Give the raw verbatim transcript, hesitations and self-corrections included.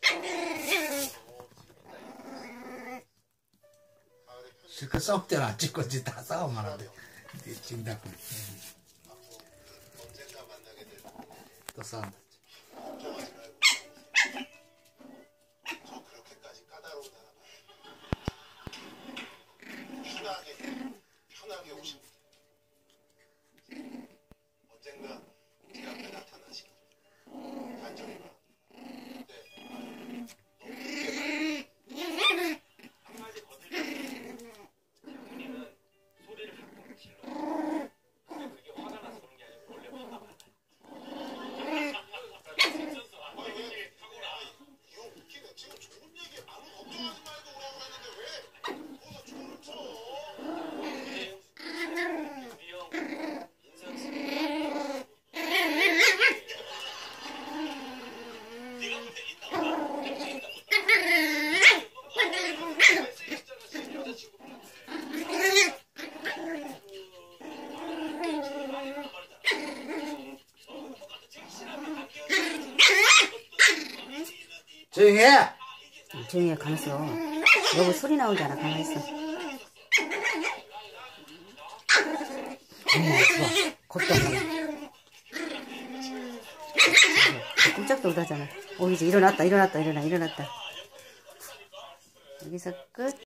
실컷 싸울 때는 안 찍고 지 다 싸우면 안 돼. 진다고. 또 싸운다. 저 그렇게까지 까다로운 사람 편하게 편하게 오십니다. 언젠가 제 앞에 나타나시길 간절히 바랍니다. 네. 너무 깊게 한마디 거들면 장모님은 소리를 가끔 질러요. 근데 그게 화가 나서 그런 게 아니고 원래 화가 많아요. 이거 웃기네. 지금 좋은 얘기 아무 걱정하지 말고 오라고 했는데 왜 거기서 조를 쳐? 우리 형 인상 쓰고 네가 볼 때 있나 보다. 혹시 있나 보다. 여자친구분한테 조용히 해! 조용히 해, 가만있어. 여보 소리 나오잖아, 가만있어. 어머, 좋아. 겁도 안 나네. 깜짝도 못하잖아. 어, 이제 일어났다, 일어났다, 일어나, 일어났다. 여기서 끝.